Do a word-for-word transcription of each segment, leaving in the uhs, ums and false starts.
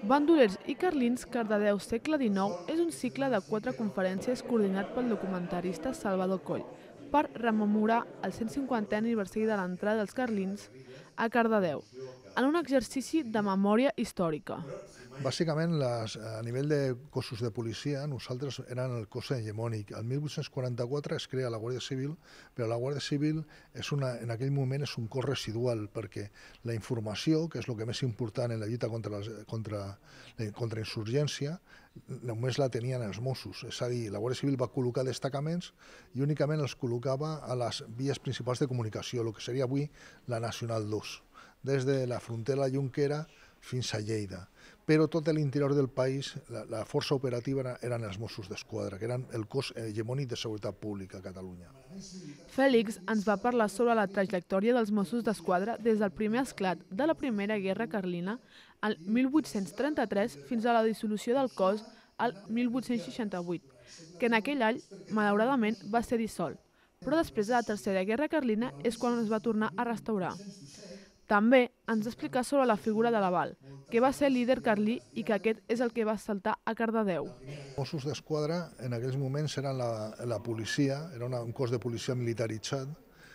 Bandolers i Carlins, Cardedeu segle dinou és un cicle de quatre conferències coordinat pel documentarista Salvador Coll per rememorar el cent cinquantè aniversari de l'entrada dels Carlins a Cardedeu, en un exercici de memòria històrica. Bàsicament, les, a nivell de cossos de policia, nosaltres eren el cos hegemònic. El mil vuit-cents quaranta-quatre es crea la Guàrdia Civil, però la Guàrdia Civil és una, en aquell moment és un cos residual, perquè la informació, que és el que més important en la lluita contra, les, contra, contra insurgència, només la tenien els Mossos. És a dir, la Guàrdia Civil va col·locar destacaments i únicament els col·locava a les vies principals de comunicació, el que seria avui la Nacional dos, des de la frontera Junquera fins a Lleida. Però tot l'interior del país, la, la força operativa eren els Mossos d'Esquadra, que eren el cos hegemònic de seguretat pública a Catalunya. Fèlix ens va parlar sobre la trajectòria dels Mossos d'Esquadra des del primer esclat de la Primera Guerra Carlina al mil vuit-cents trenta-tres fins a la dissolució del cos al mil vuit-cents seixanta-vuit, que en aquell any, malauradament, va ser dissolt, però després de la Tercera Guerra Carlina és quan es va tornar a restaurar. També ens va explicar sobre la figura de Laval, que va ser líder carlí i que aquest és el que va saltar a Cardedeu. Mossos d'Esquadra en aquells moments eren la, la policia, era una, un cos de policia militaritzat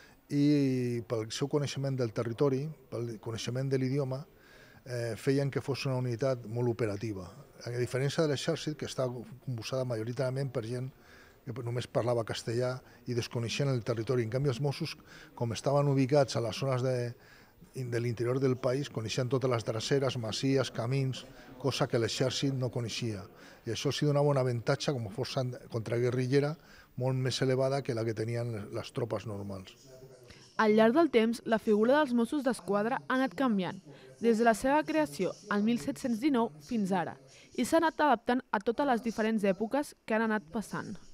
i pel seu coneixement del territori, pel coneixement de l'idioma, eh, feien que fos una unitat molt operativa. A diferència de l'exèrcit, que està composada majoritàriament per gent que només parlava castellà i desconeixien el territori. En canvi, els Mossos, com estaven ubicats a les zones de de l'interior del país, coneixien totes les dreceres, masies, camins, cosa que l'exèrcit no coneixia. I això sí donava un avantatge com a força contraguerrillera molt més elevada que la que tenien les tropes normals. Al llarg del temps, la figura dels Mossos d'Esquadra ha anat canviant, des de la seva creació al mil set-cents dinou fins ara, i s'ha anat adaptant a totes les diferents èpoques que han anat passant.